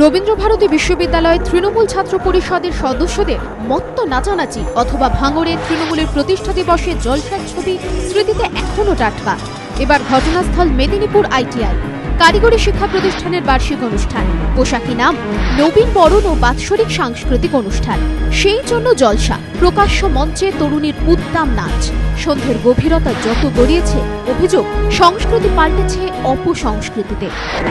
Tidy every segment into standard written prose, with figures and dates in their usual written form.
রবীন্দ্র ভারতী বিশ্ববিদ্যালয় তৃণমূল ছাত্র পরিষদের সদস্যদের মত্ত নাচানাচি অথবা ভাঙড়ে তৃণমূলের প্রতিষ্ঠা দিবসে জলসার ছবি স্মৃতিতে এখনো টাটকা। এবার ঘটনাস্থল মেদিনীপুর ITI কারিগরি শিক্ষা প্রতিষ্ঠানের বার্ষিক অনুষ্ঠান। পোশাকি নাম নবীন বরণ ও বাৎসরিক সাংস্কৃতিক অনুষ্ঠান। সেই জন্য জলসা, প্রকাশ্য মঞ্চে তরুণীর উদ্দাম নাচ। সন্ধ্যের গভীরতা যত গড়িয়েছে, অভিযোগ সংস্কৃতি পাল্টেছে অপসংস্কৃতিতে।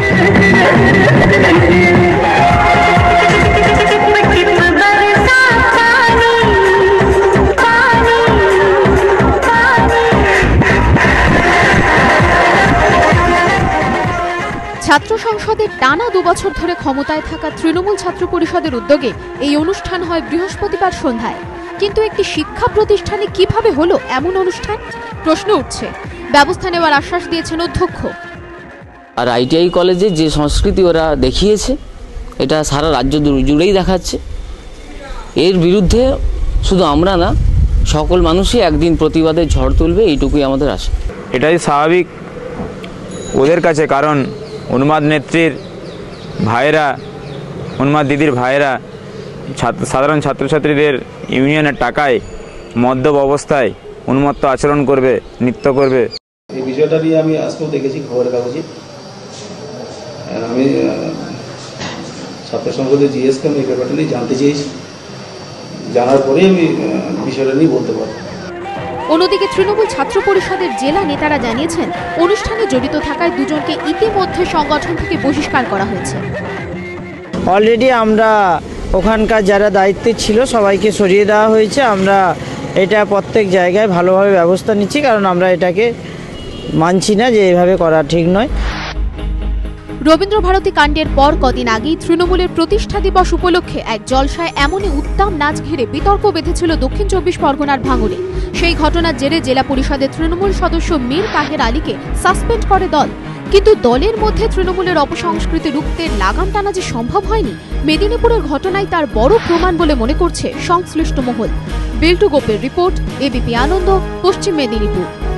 ছাত্র সংসদের টানা 2 বছর ধরে ক্ষমতায় থাকা তৃণমূল ছাত্র পরিষদের উদ্যোগে এই অনুষ্ঠান হয় বৃহস্পতিবার সন্ধ্যায়। কিন্তু একটি শিক্ষা প্রতিষ্ঠানে কিভাবে হলো এমন অনুষ্ঠান? প্রশ্ন উঠছে। ব্যবস্থা নেওয়ার আশ্বাস দিয়েছেন অধ্যক্ষ। আর ITI কলেজে যে সংস্কৃতি ওরা দেখিয়েছে, এটা সারা রাজ্য জুড়েই দেখাচ্ছে। এর বিরুদ্ধে শুধু আমরা না, সকল মানুষই একদিন প্রতিবাদের ঝড় তুলবে, এইটুকুই আমাদের আশা। এটাই স্বাভাবিক ওদের কাছে, কারণ উন্মাদ নেত্রীর ভাইয়েরা, উন্মাদ দিদির ভাইয়েরা সাধারণ ছাত্রছাত্রীদের ইউনিয়নের টাকায় মদ্যপ অবস্থায় উন্মত্ত আচরণ করবে, নৃত্য করবে। এই বিষয়টা নিয়ে আমি আজকেও দেখেছি খবরের কাগজে। আমি ছাত্র সংসদের জিএসকে আমি এই ব্যাপারটা নিয়ে জানতে চেয়েছি, জানার পরে আমি বিষয়টা নিয়ে বলতে পারবো। অন্যদিকে তৃণমূল ছাত্র পরিষদের জেলা নেতারা জানিয়েছেন, অনুষ্ঠানে জড়িত থাকায় দুজনকে ইতিমধ্যে সংগঠন থেকে বহিষ্কার করা হয়েছে। অলরেডি আমরা ওখানকার যারা দায়িত্বে ছিল সবাইকে সরিয়ে দেওয়া হয়েছে। আমরা এটা প্রত্যেক জায়গায় ভালোভাবে ব্যবস্থা নিচ্ছি, কারণ আমরা এটাকে মানছি না যে এভাবে করা ঠিক নয়। রবীন্দ্র ভারতী কাণ্ডের পর কদিন আগেই তৃণমূলের প্রতিষ্ঠা দিবস উপলক্ষে এক জলসায় এমনই উত্তম নাচ ঘিরে বিতর্ক বেঁধেছিল দক্ষিণ 24 পরগনার ভাঙড়ে। সেই ঘটনার জেরে জেলা পরিষদের তৃণমূল সদস্য মীর তাহের আলীকে সাসপেন্ড করে দল। কিন্তু দলের মধ্যে তৃণমূলের অপসংস্কৃতি রুখতে লাগাম টানা যে সম্ভব হয়নি, মেদিনীপুরের ঘটনায় তার বড় প্রমাণ বলে মনে করছে সংশ্লিষ্ট মহল। বিল্টু গোপের রিপোর্ট, ABP আনন্দ, পশ্চিম মেদিনীপুর।